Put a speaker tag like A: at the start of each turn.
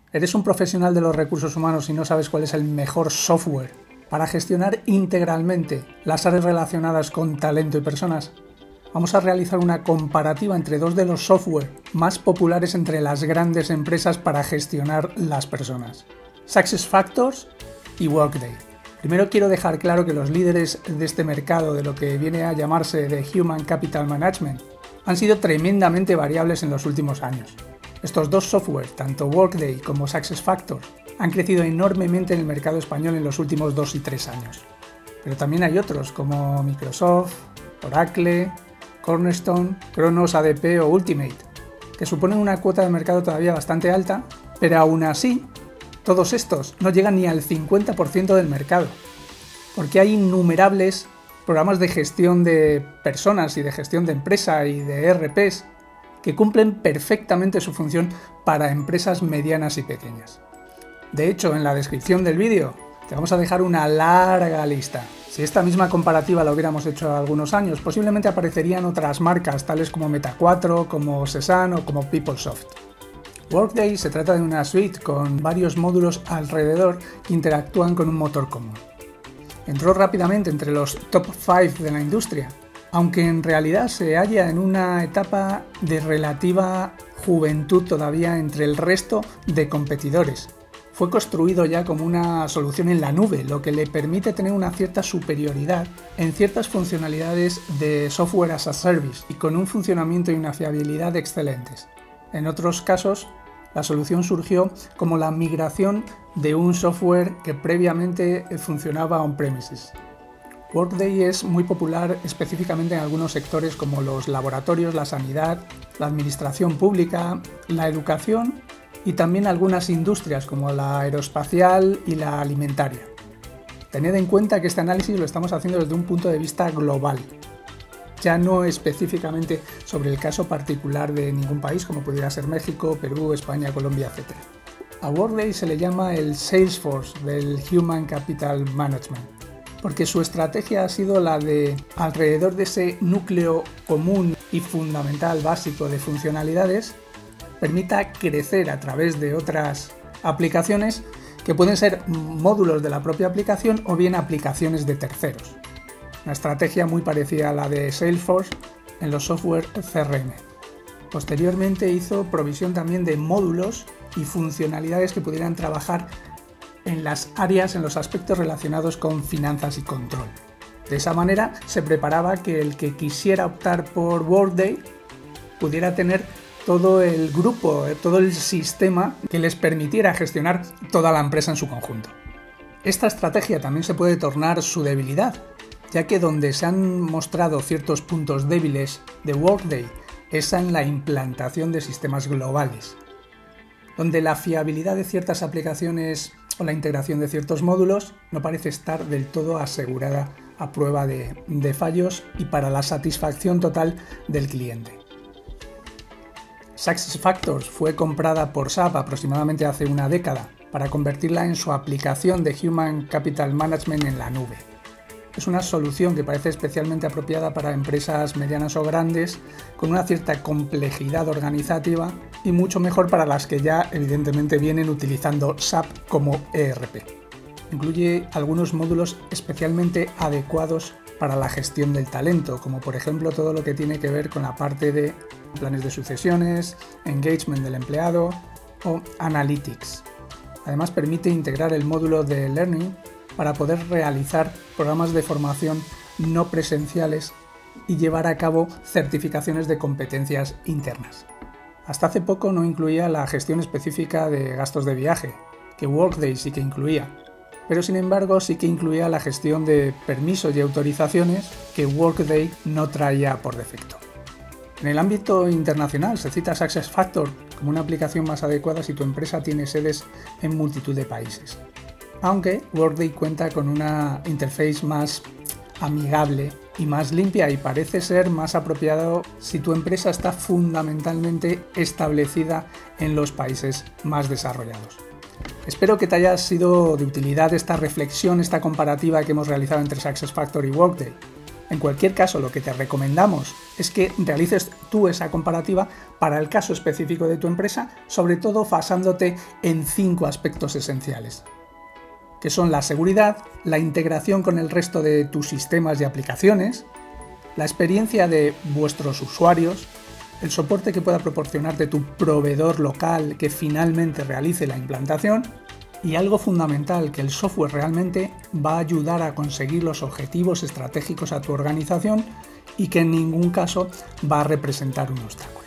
A: ¿Eres un profesional de los recursos humanos y no sabes cuál es el mejor software para gestionar integralmente las áreas relacionadas con talento y personas? Vamos a realizar una comparativa entre dos de los software más populares entre las grandes empresas para gestionar las personas: SuccessFactors y Workday. Primero quiero dejar claro que los líderes de este mercado, de lo que viene a llamarse de Human Capital Management, han sido tremendamente variables en los últimos años. Estos dos software, tanto Workday como SuccessFactors, han crecido enormemente en el mercado español en los últimos 2 y 3 años. Pero también hay otros como Microsoft, Oracle, Cornerstone, Kronos, ADP o Ultimate, que suponen una cuota de mercado todavía bastante alta, pero aún así, todos estos no llegan ni al 50% del mercado, porque hay innumerables programas de gestión de personas y de gestión de empresa y de ERPs que cumplen perfectamente su función para empresas medianas y pequeñas. De hecho, en la descripción del vídeo te vamos a dejar una larga lista. Si esta misma comparativa la hubiéramos hecho algunos años, posiblemente aparecerían otras marcas tales como Meta4, como Sesan o como PeopleSoft. Workday se trata de una suite con varios módulos alrededor que interactúan con un motor común. Entró rápidamente entre los top 5 de la industria, aunque en realidad se halla en una etapa de relativa juventud todavía entre el resto de competidores. Fue construido ya como una solución en la nube, lo que le permite tener una cierta superioridad en ciertas funcionalidades de software as a service y con un funcionamiento y una fiabilidad excelentes. En otros casos, la solución surgió como la migración de un software que previamente funcionaba on-premises. Workday es muy popular específicamente en algunos sectores como los laboratorios, la sanidad, la administración pública, la educación y también algunas industrias como la aeroespacial y la alimentaria. Tened en cuenta que este análisis lo estamos haciendo desde un punto de vista global, ya no específicamente sobre el caso particular de ningún país como pudiera ser México, Perú, España, Colombia, etc. A Workday se le llama el Salesforce del Human Capital Management, porque su estrategia ha sido la de, alrededor de ese núcleo común y fundamental básico de funcionalidades, permita crecer a través de otras aplicaciones que pueden ser módulos de la propia aplicación o bien aplicaciones de terceros. Una estrategia muy parecida a la de Salesforce en los software CRM. Posteriormente hizo provisión también de módulos y funcionalidades que pudieran trabajar en las áreas, en los aspectos relacionados con finanzas y control. De esa manera se preparaba que el que quisiera optar por Workday pudiera tener todo el grupo, todo el sistema que les permitiera gestionar toda la empresa en su conjunto. Esta estrategia también se puede tornar su debilidad, ya que donde se han mostrado ciertos puntos débiles de Workday es en la implantación de sistemas globales, donde la fiabilidad de ciertas aplicaciones o la integración de ciertos módulos no parece estar del todo asegurada a prueba de fallos y para la satisfacción total del cliente. SuccessFactors fue comprada por SAP aproximadamente hace una década para convertirla en su aplicación de Human Capital Management en la nube. Es una solución que parece especialmente apropiada para empresas medianas o grandes con una cierta complejidad organizativa y mucho mejor para las que ya evidentemente vienen utilizando SAP como ERP. Incluye algunos módulos especialmente adecuados para la gestión del talento, como por ejemplo todo lo que tiene que ver con la parte de planes de sucesiones, engagement del empleado o analytics. Además permite integrar el módulo de learning para poder realizar programas de formación no presenciales y llevar a cabo certificaciones de competencias internas. Hasta hace poco no incluía la gestión específica de gastos de viaje, que Workday sí que incluía, pero sin embargo sí que incluía la gestión de permisos y autorizaciones que Workday no traía por defecto. En el ámbito internacional se cita SuccessFactors como una aplicación más adecuada si tu empresa tiene sedes en multitud de países, aunque Workday cuenta con una interface más amigable y más limpia y parece ser más apropiado si tu empresa está fundamentalmente establecida en los países más desarrollados. Espero que te haya sido de utilidad esta reflexión, esta comparativa que hemos realizado entre SuccessFactors y Workday. En cualquier caso, lo que te recomendamos es que realices tú esa comparativa para el caso específico de tu empresa, sobre todo basándote en 5 aspectos esenciales, que son la seguridad, la integración con el resto de tus sistemas y aplicaciones, la experiencia de vuestros usuarios, el soporte que pueda proporcionarte tu proveedor local que finalmente realice la implantación, y algo fundamental, que el software realmente va a ayudar a conseguir los objetivos estratégicos a tu organización y que en ningún caso va a representar un obstáculo.